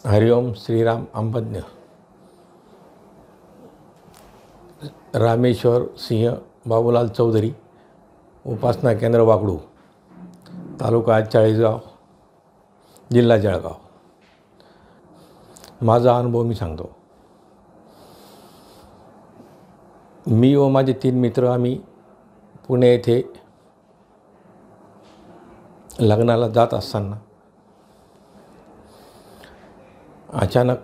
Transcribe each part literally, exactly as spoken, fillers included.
हरिओम श्रीराम अंबज्ञ रामेश्वर सिंह बाबूलाल चौधरी, उपासना केंद्र वाकडू, तालुका चाळीसगाव, जिल्हा जळगाव. माझा अनुभव मी सांगतो. मी व माझे तीन मित्र आम्ही पुणे येथे लग्नाला जात असताना अचानक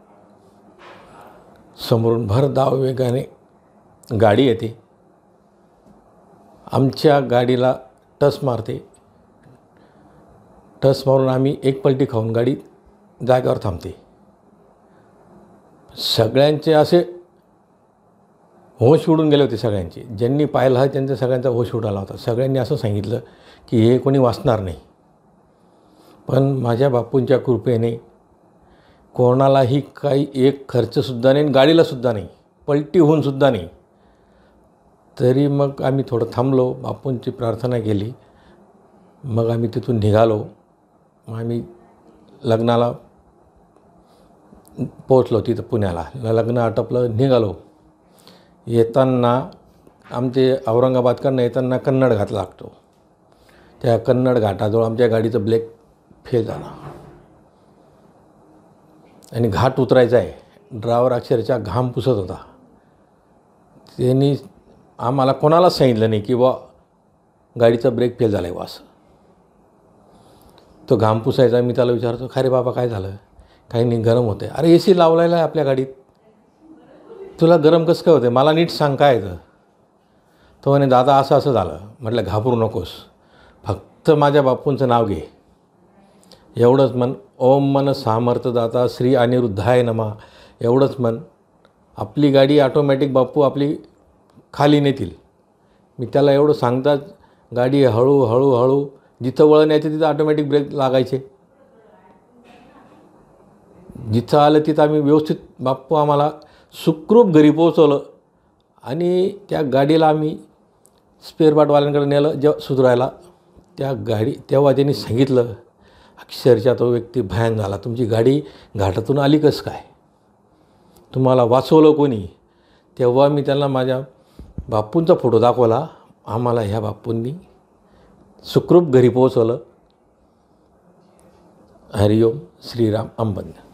समोरून भरधाव वेगाने गाडी येते. आमच्या गाडीला टस मारते. टस मारून आम्ही एक पलटी खाऊन गाडी जागेवर थांबते. सगळ्यांचे असे होश उडून गेले होते. सगळ्यांचे ज्यांनी पाहिलं आहे त्यांचा सगळ्यांचा होश उडाला होता. सगळ्यांनी असं सांगितलं की हे कोणी वाचणार नाही. पण माझ्या बापूंच्या कृपेने कोणालाही काही एक खर्चसुद्धा नाही, गाडीलासुद्धा नाही, पलटी होऊनसुद्धा नाही. तरी मग आम्ही थोडं थांबलो, बापूंची प्रार्थना केली. मग आम्ही तिथून निघालो. मग आम्ही लग्नाला पोचलो. तिथं पुण्याला लग्न आटपलं, निघालो. येताना आमचे औरंगाबादकडनं येताना कन्नड घाट लागतो. त्या कन्नड घाटाजवळ आमच्या गाडीचं ब्रेक फेल झाला आणि घाट उतरायचा आहे. ड्रायव्हर अक्षरशः घाम पुसत होता. त्यांनी आम्हाला कोणालाच सांगितलं नाही की बा गाडीचा ब्रेक फेल झाला आहे वास. तो घाम पुसायचा. मी त्याला विचारतो, खा रे बाबा काय झालं? काही नाही, गरम होते. अरे ए सी लावलेला आहे आपल्या गाडीत, तुला गरम कसं काय होते? मला नीट सांग काय येतं. तो म्हणे दादा असं असं झालं. म्हटलं घाबरू नकोस, फक्त माझ्या बापूंचं नाव घे. एवढंच म्हण. ओम मन सामर्थदाता श्री अनिरुद्धाय नमा. एवढंच म्हण. आपली गाडी ऑटोमॅटिक बापू आपली खाली नेतील. मी त्याला एवढं सांगताच गाडी हळू हळू हळू जिथं वळण यायचं तिथं ऑटोमॅटिक ब्रेक लागायचे. जिथं आलं तिथं आम्ही व्यवस्थित बाप्पू आम्हाला सुखरूप घरी पोहोचवलं. आणि त्या गाडीला आम्ही स्पेअर पार्टवाल्यांकडे नेलं जेव्हा सुधारायला. त्या गाडी तेव्हा त्यांनी सांगितलं, अक्षरशः तो व्यक्ती भयान झाला, तुमची गाडी घाटातून आली कसं काय? तुम्हाला वाचवलं कोणी? तेव्हा मी त्यांना माझ्या बापूंचा फोटो दाखवला. आम्हाला ह्या बापूंनी सुखरूप घरी पोहोचवलं. हरिओम श्रीराम अंबज्ञ.